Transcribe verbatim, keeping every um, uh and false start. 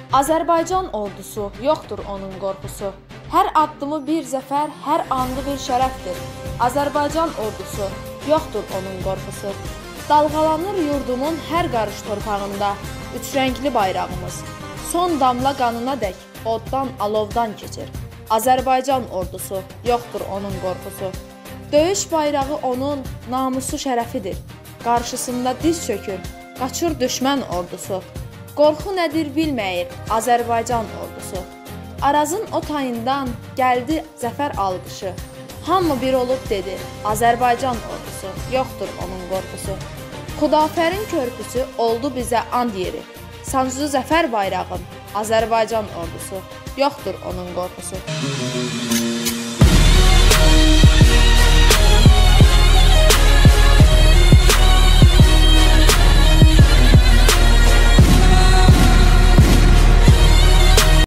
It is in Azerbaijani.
Azərbaycan ordusu, yoxdur onun qorxusu. Hər addımı bir zəfər, hər andı bir şərəfdir. Azərbaycan ordusu, yoxdur onun qorxusu. Dalğalanır yurdumun hər qarış torpağında üçrəngli bayrağımız. Son damla qanına dək, oddan, alovdan keçir. Azərbaycan ordusu, yoxdur onun qorxusu. Döyüş bayrağı onun namusu şərəfidir. Qarşısında diz çökür, qaçır düşmən ordusu. Qorxu nədir bilməyir Azərbaycan ordusu. Arazın o tayından gəldi zəfər alqışı. Hamı bir olub dedi, Azərbaycan ordusu, yoxdur onun qorxusu. Xudafərin körpüsü oldu bizə and yeri. Sancdı zəfər bayrağım, Azərbaycan ordusu, yoxdur onun qorxusu.